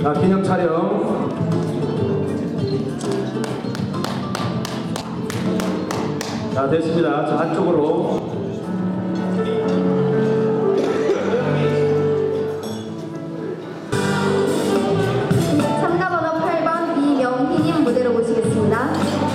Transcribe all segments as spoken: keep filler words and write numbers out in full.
자, 기념 촬영. 자, 됐습니다. 자, 한쪽으로. 참가번호 팔 번 이명희님 무대로 모시겠습니다.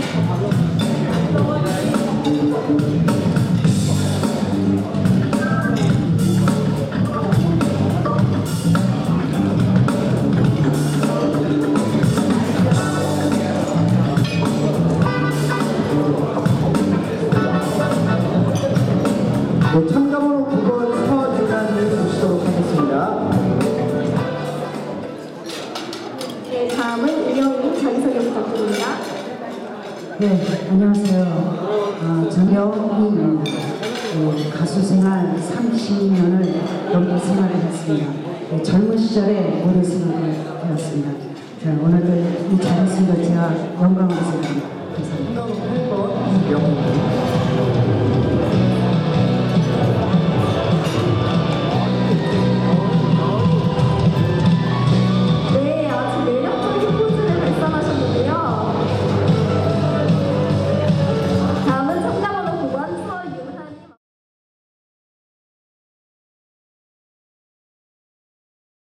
네, 참가번호 구 번 서준아님 모시도록 하겠습니다. 네, 다음은 이영희님 자기소개 부탁드립니다. 네, 안녕하세요. 아, 정영희입니다. 네, 가수 생활 삼십 년을 넘게 생활을 했습니다. 네, 젊은 시절에 노래 생활을 해왔습니다. 자, 오늘도 이 자리에 것 제가 영광으로 생각합니다. 감사합니다. 팔 번 이명희.